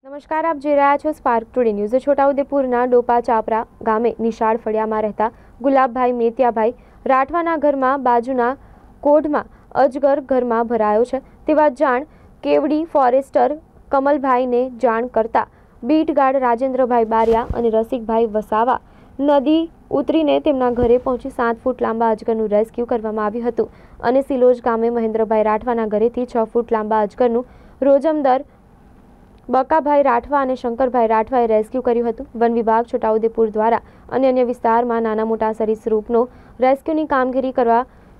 નમસ્કાર, આપ જોઈ રહ્યા છો સ્પાર્ક ટુડે ન્યૂઝ। છોટાઉદેપુરના ડોપા ચાપરા ગામે નિશાળ ફળિયામાં રહેતા ગુલાબભાઈ મેતિયાભાઈ રાઠવાના ઘરમાં બાજુના કોઢમાં અજગર ઘરમાં ભરાયો છે તેવા જાણ કેવડી ફોરેસ્ટર કમલભાઈને જાણ કરતા બીટગાર્ડ રાજેન્દ્રભાઈ બારિયા અને રસિકભાઈ વસાવા નદી ઉતરીને તેમના ઘરે પહોંચી 7 ફૂટ લાંબા અજગરનું રેસ્ક્યુ કરવામાં આવ્યું હતું અને સિલોજ ગામે મહેન્દ્રભાઈ રાઠવાના ઘરેથી 6 ફૂટ લાંબા અજગરનું રોજમદાર બકાભાઈ રાઠવા અને શંકરભાઈ રાઠવાએ રેસ્ક્યુ કર્યું હતું। વન વિભાગ છોટાઉદેપુર દ્વારા અન્ય વિસ્તારમાં નાના મોટા સરીસૃપનો રેસ્ક્યુની કામગીરી કરવા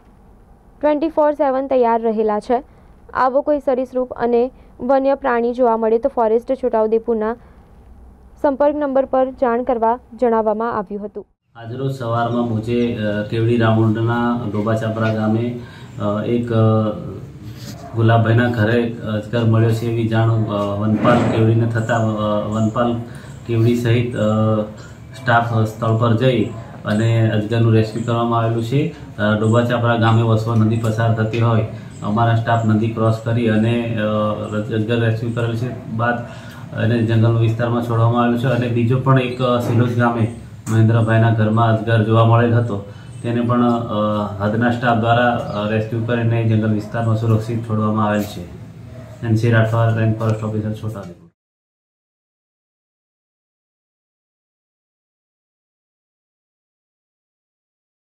24/7 તૈયાર રહેલા છે। આવો કોઈ સરીસૃપ અને વન્ય પ્રાણી જોવા મળે તો ફોરેસ્ટ છોટાઉદેપુરના સંપર્ક નંબર પર જાણ કરવા જણાવવામાં આવ્યું હતું। આજરોજ સવારમાં મુજે કેવડી રાઉન્ડના ડોબા ચાપરા ગામે એક ગુલાબભાઈના ઘરે અજગર મળ્યો છે એવી જાણ વનપાલ કેવડીને થતાં વનપાલ કેવડી સહિત સ્ટાફ સ્થળ પર જઈ અને અજગરનું રેસ્ક્યુ કરવામાં આવેલું છે। ડોબા ચાપરા ગામે વસવા નદી પસાર થતી હોય અમારા સ્ટાફ નદી ક્રોસ કરી અને અજગર રેસ્ક્યુ કરેલ છે બાદ અને જંગલ વિસ્તારમાં છોડવામાં આવેલું છે। અને બીજો પણ એક સિલોજ ગામે મહેન્દ્રભાઈના ઘરમાં અજગર જોવા મળેલ હતો તેને પણ હદના સ્ટાફ દ્વારા રેસ્ક્યુ કરીને જંગલ વિસ્તારમાં સુરક્ષિત છોડવામાં આવેલ છે। N C Rathwa range forest officer Chhota Udepur.